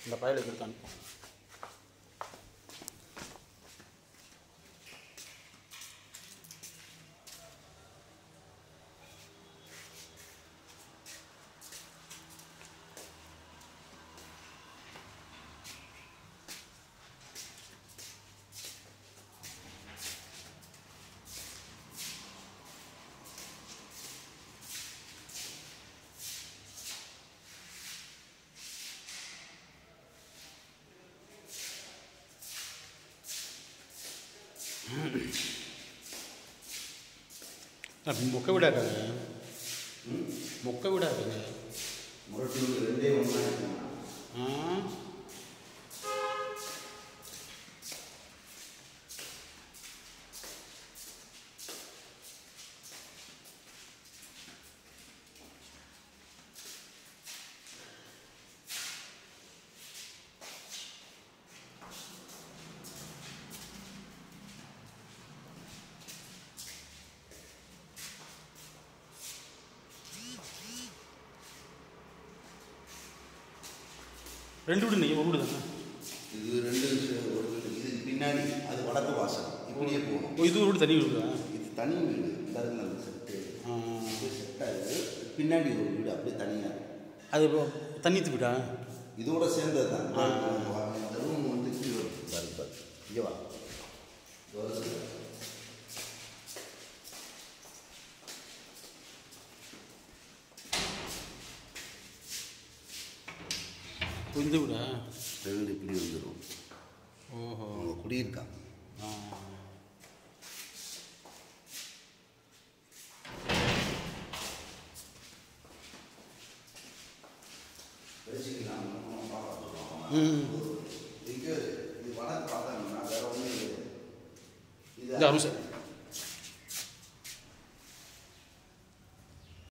இந்த பயலுக்கு இருக்கான்னு மொக்க விடாக்காங்க மொக்க விடாதுங்க ரெண்டே ஒன்றா ரெண்டு வீடு நீங்கள் ஒரு வீடு தானே இது ரெண்டு ஒரு வீடு இதுக்கு பின்னாடி அது வடக்கு வாசல் இப்படியே போகணும். இது ஒரு வீடு தனி வீடு தான் இது தனி வீடு இந்த செட்டு செட்டாகுது பின்னாடி ஒரு வீடு அப்படியே தனியாக அது தண்ணித்து வீடா இதோட சேர்ந்தது தான். இந்த ரூம் வந்து கீழே இருப்பார் இங்கே வா இந்த வீடா ரெண்டு இப்படி வந்துடும். ஓஹோ அவங்க குடியிருக்கான். இது அருண் சார்